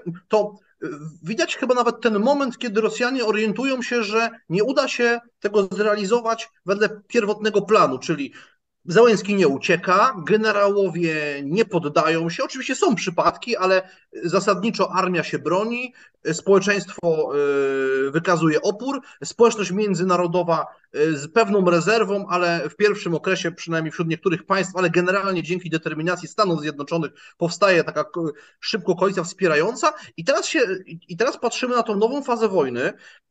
C: widać chyba nawet ten moment, kiedy Rosjanie orientują się, że nie uda się tego zrealizować wedle pierwotnego planu, czyli Zełenski nie ucieka, generałowie nie poddają się. Oczywiście są przypadki, ale zasadniczo armia się broni, społeczeństwo wykazuje opór, społeczność międzynarodowa z pewną rezerwą, ale w pierwszym okresie, przynajmniej wśród niektórych państw, ale generalnie dzięki determinacji Stanów Zjednoczonych powstaje taka szybko koalicja wspierająca. I teraz patrzymy na tą nową fazę wojny,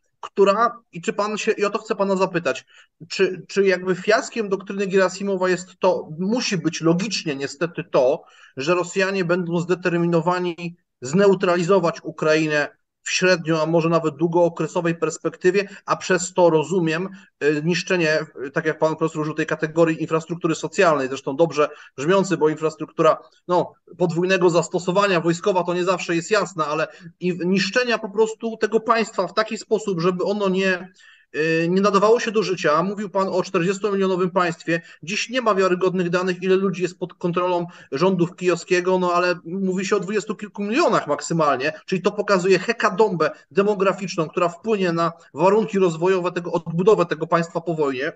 C: i o to chcę pana zapytać, czy jakby fiaskiem doktryny Gerasimowa jest musi być logicznie niestety to, że Rosjanie będą zdeterminowani zneutralizować Ukrainę w średnio, a może nawet długookresowej perspektywie, a przez to, rozumiem, niszczenie, tak jak pan profesor użył tej kategorii infrastruktury socjalnej, zresztą dobrze brzmiący, bo infrastruktura podwójnego zastosowania wojskowa to nie zawsze jest jasna, ale niszczenia po prostu tego państwa w taki sposób, żeby ono nie nadawało się do życia. Mówił pan o 40-milionowym państwie. Dziś nie ma wiarygodnych danych, ile ludzi jest pod kontrolą rządów kijowskiego, ale mówi się o 20 kilku milionach maksymalnie, czyli to pokazuje hekatombę demograficzną, która wpłynie na warunki rozwojowe, odbudowę tego państwa po wojnie.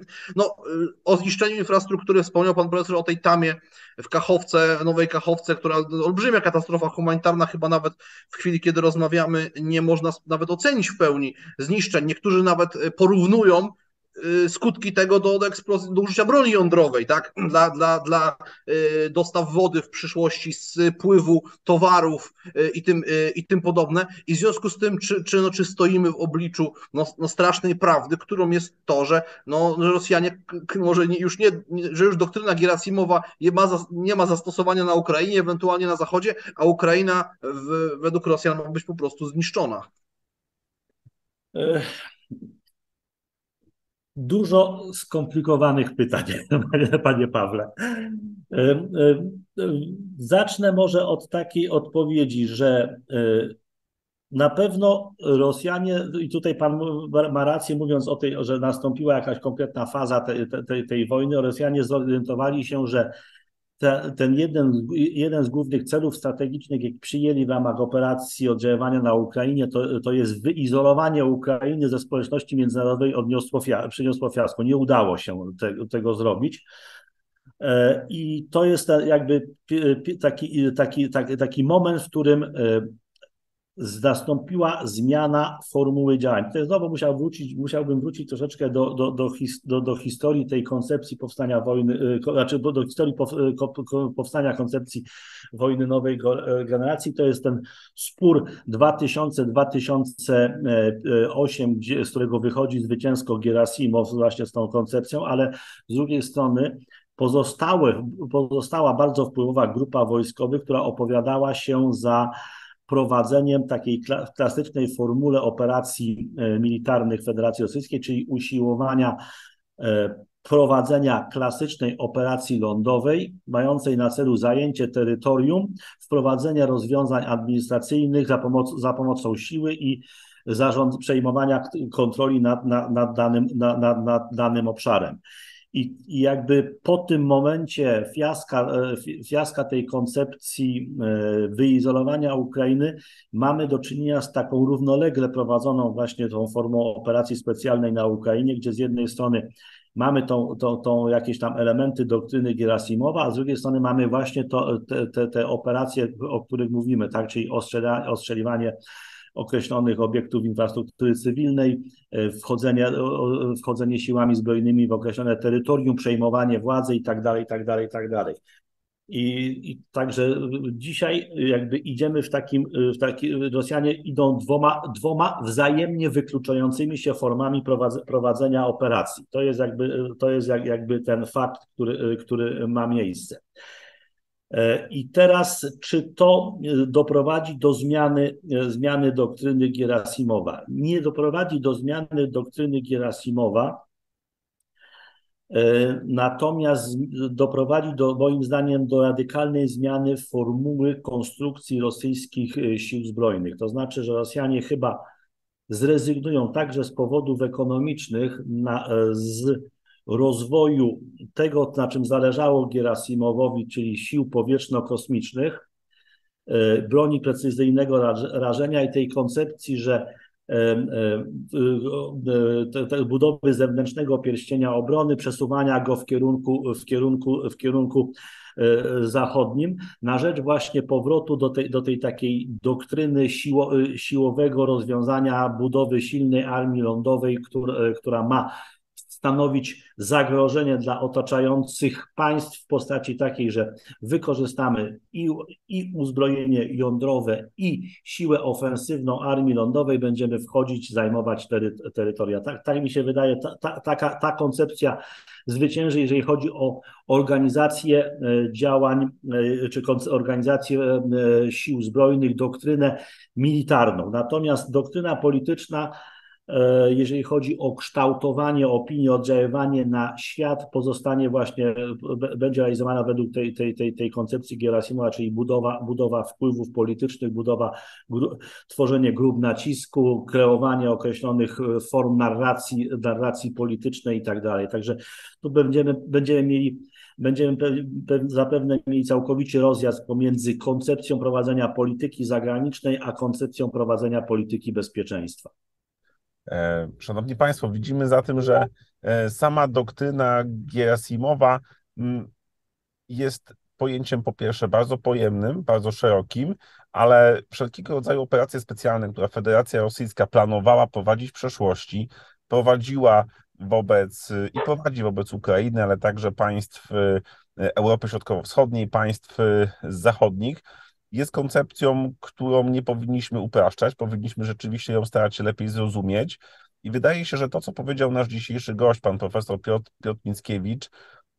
C: O zniszczeniu infrastruktury wspomniał pan profesor o tej tamie w Kachowce, Nowej Kachowce, która olbrzymia katastrofa humanitarna, chyba nawet w chwili, kiedy rozmawiamy, nie można nawet ocenić w pełni zniszczeń. Niektórzy nawet porównują skutki tego do eksplozji, do użycia broni jądrowej, tak? Dla dostaw wody w przyszłości, spływu towarów i tym podobne. I w związku z tym, czy stoimy w obliczu strasznej prawdy, którą jest to, że Rosjanie może że już doktryna Gerasimowa nie ma zastosowania na Ukrainie, ewentualnie na Zachodzie, a Ukraina według Rosjan ma być po prostu zniszczona.
A: Dużo skomplikowanych pytań, panie Pawle. Zacznę może od takiej odpowiedzi, że na pewno Rosjanie, i tutaj pan ma rację mówiąc o tej, że nastąpiła jakaś konkretna faza tej wojny, Rosjanie zorientowali się, że ten jeden z głównych celów strategicznych, jak przyjęli w ramach operacji oddziaływania na Ukrainie, to jest wyizolowanie Ukrainy ze społeczności międzynarodowej przyniosło fiasko. Nie udało się tego zrobić. I to jest jakby taki moment, w którym nastąpiła zmiana formuły działań. To znowu musiałbym wrócić troszeczkę do historii tej koncepcji powstania wojny, znaczy do historii powstania koncepcji wojny nowej generacji. To jest ten spór 2000-2008, z którego wychodzi zwycięsko Gerasimow właśnie z tą koncepcją, ale z drugiej strony pozostała bardzo wpływowa grupa wojskowych, która opowiadała się za prowadzeniem takiej klasycznej formule operacji militarnych Federacji Rosyjskiej, czyli usiłowania prowadzenia klasycznej operacji lądowej, mającej na celu zajęcie terytorium, wprowadzenie rozwiązań administracyjnych za pomocą siły i przejmowania kontroli nad danym obszarem. I jakby po tym momencie fiaska tej koncepcji wyizolowania Ukrainy mamy do czynienia z taką równolegle prowadzoną właśnie tą formą operacji specjalnej na Ukrainie, gdzie z jednej strony mamy tą jakieś tam elementy doktryny Gerasimowa, a z drugiej strony mamy właśnie te operacje, o których mówimy, tak, czyli ostrzeliwanie określonych obiektów infrastruktury cywilnej, wchodzenie siłami zbrojnymi w określone terytorium, przejmowanie władzy i tak dalej, i tak dalej, i tak dalej. I także dzisiaj jakby idziemy Rosjanie idą dwoma wzajemnie wykluczającymi się formami prowadzenia operacji. To jest jakby ten fakt, który ma miejsce. I teraz, czy to doprowadzi do zmiany doktryny Gerasimowa? Nie doprowadzi do zmiany doktryny Gerasimowa, natomiast doprowadzi moim zdaniem do radykalnej zmiany formuły konstrukcji rosyjskich sił zbrojnych. To znaczy, że Rosjanie chyba zrezygnują także z powodów ekonomicznych z rozwoju tego, na czym zależało Gerasimowowi, czyli sił powietrzno-kosmicznych, broni precyzyjnego rażenia i tej koncepcji, że te budowy zewnętrznego pierścienia obrony, przesuwania go w kierunku zachodnim, na rzecz właśnie powrotu do tej takiej doktryny siłowego rozwiązania budowy silnej armii lądowej, która ma stanowić zagrożenie dla otaczających państw w postaci takiej, że wykorzystamy i uzbrojenie jądrowe, i siłę ofensywną armii lądowej, będziemy wchodzić, zajmować terytoria. Tak mi się wydaje, ta koncepcja zwycięży, jeżeli chodzi o organizację działań, czy organizację sił zbrojnych, doktrynę militarną. Natomiast doktryna polityczna, jeżeli chodzi o kształtowanie opinii, oddziaływanie na świat, będzie realizowana według tej koncepcji Gerasimowa, czyli budowa wpływów politycznych, tworzenie grup nacisku, kreowanie określonych form narracji politycznej i tak dalej. Także tu będziemy zapewne mieli całkowicie rozjazd pomiędzy koncepcją prowadzenia polityki zagranicznej, a koncepcją prowadzenia polityki bezpieczeństwa.
B: Szanowni Państwo, widzimy zatem, że sama doktryna Gerasimowa jest pojęciem po pierwsze bardzo pojemnym, bardzo szerokim, ale wszelkiego rodzaju operacje specjalne, które Federacja Rosyjska planowała prowadzić w przeszłości, prowadziła i prowadzi wobec Ukrainy, ale także państw Europy Środkowo-Wschodniej, państw zachodnich, jest koncepcją, którą nie powinniśmy upraszczać, powinniśmy rzeczywiście ją starać się lepiej zrozumieć. I wydaje się, że to, co powiedział nasz dzisiejszy gość, pan profesor Piotr Mickiewicz,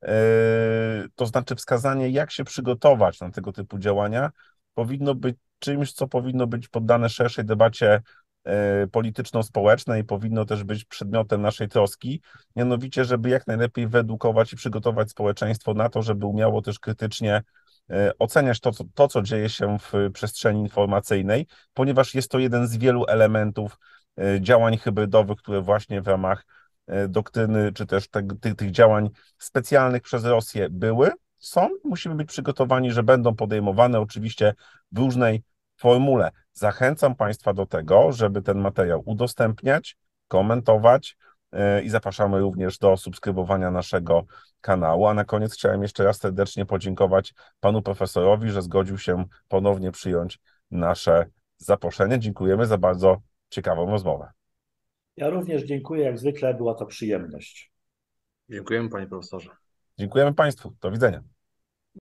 B: to znaczy wskazanie, jak się przygotować na tego typu działania, powinno być czymś, co powinno być poddane szerszej debacie polityczno-społecznej, powinno też być przedmiotem naszej troski, mianowicie, żeby jak najlepiej wyedukować i przygotować społeczeństwo na to, żeby umiało też krytycznie oceniać to, co dzieje się w przestrzeni informacyjnej, ponieważ jest to jeden z wielu elementów działań hybrydowych, które właśnie w ramach doktryny, czy też tych działań specjalnych przez Rosję były są, musimy być przygotowani, że będą podejmowane oczywiście w różnej formule. Zachęcam Państwa do tego, żeby ten materiał udostępniać, komentować i zapraszamy również do subskrybowania naszego kanału. A na koniec chciałem jeszcze raz serdecznie podziękować panu profesorowi, że zgodził się ponownie przyjąć nasze zaproszenie. Dziękujemy za bardzo ciekawą rozmowę.
A: Ja również dziękuję, jak zwykle była to przyjemność.
C: Dziękujemy, panie profesorze.
B: Dziękujemy Państwu. Do widzenia.